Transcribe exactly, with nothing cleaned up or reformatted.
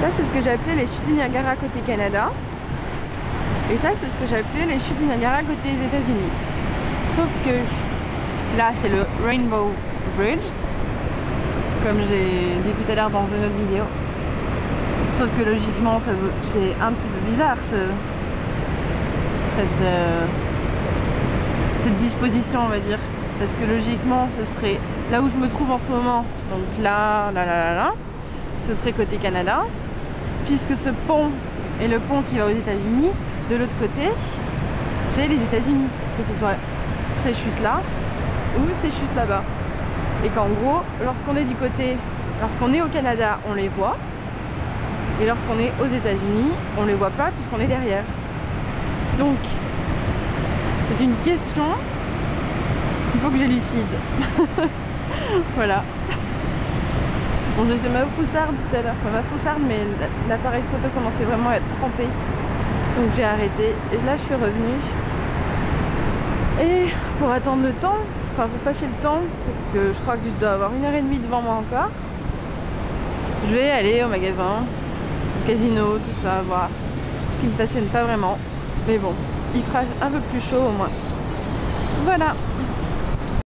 Ça, c'est ce que j'ai appelé les chutes du Niagara côté Canada. Et ça, c'est ce que j'ai appelé les chutes du Niagara côté des États-Unis. Sauf que là, c'est le Rainbow Bridge, comme j'ai dit tout à l'heure dans une autre vidéo. Sauf que logiquement, c'est un petit peu bizarre ce, cette, euh, cette disposition, on va dire. Parce que logiquement, ce serait là où je me trouve en ce moment. Donc là, là, là, là, là. Ce serait côté Canada. Puisque ce pont est le pont qui va aux États-Unis. De l'autre côté, c'est les États-Unis. Que ce soit ces chutes-là ou ces chutes là-bas. Et qu'en gros, lorsqu'on est du côté, lorsqu'on est au Canada, on les voit. Et lorsqu'on est aux États-Unis, on les voit pas puisqu'on est derrière. Donc, c'est une question qu'il faut que j'élucide. Voilà. Bon, j'ai fait ma froussarde tout à l'heure. Enfin, ma froussarde, mais l'appareil photo commençait vraiment à être trempé. Donc j'ai arrêté. Et là, je suis revenue. Et pour attendre le temps, enfin pour passer le temps, parce que je crois que je dois avoir une heure et demie devant moi encore, je vais aller au magasin, au casino, tout ça, voir ce qui me passionne pas vraiment. Mais bon, il fera un peu plus chaud au moins. Voilà.